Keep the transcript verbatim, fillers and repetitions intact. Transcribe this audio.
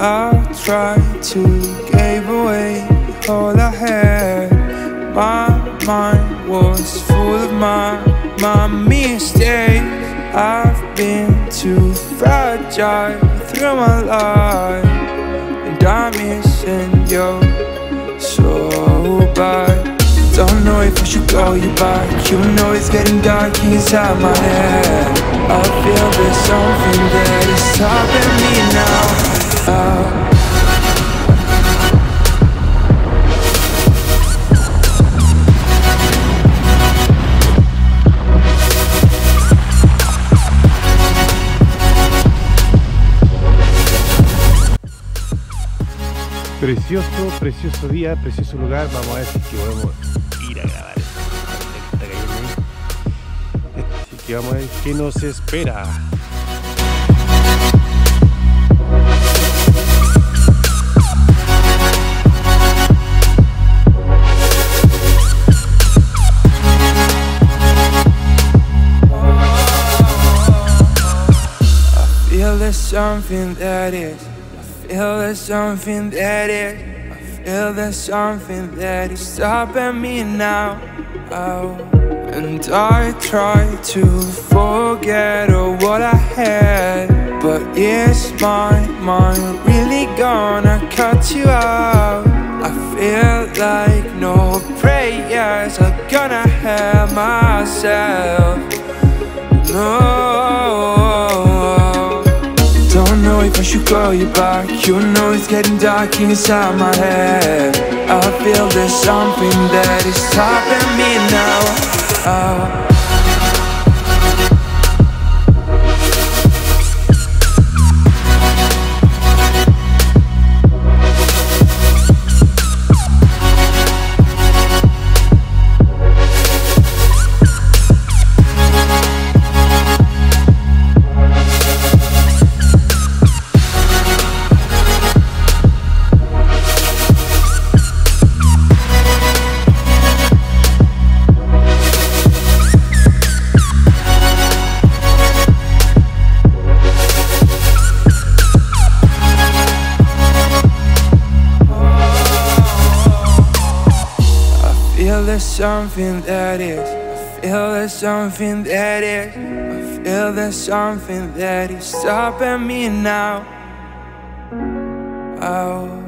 I tried to give away all I had. My mind was full of my, my mistakes. I've been too fragile through my life, and I'm missing you so bad. Don't know if I should call you back. You know it's getting dark inside my head. I feel there's something that is stopping me now. uh. Precioso, precioso día, precioso lugar. Vamos a ver si es que podemos ir a grabar esto. Está cayendo ahí. Así que vamos a ver qué nos espera. I feel there's something that is I feel there's something that is I feel there's something that is stopping me now. Oh. And I try to forget all what I had, but is my mind really gonna cut you out? I feel like no prayers are gonna help myself. No, don't know if I should call you back. You know it's getting dark inside my head. I feel there's something that is stopping me now. Oh. I feel there's something that is I feel there's something that is I feel there's something that is stopping me now. Oh.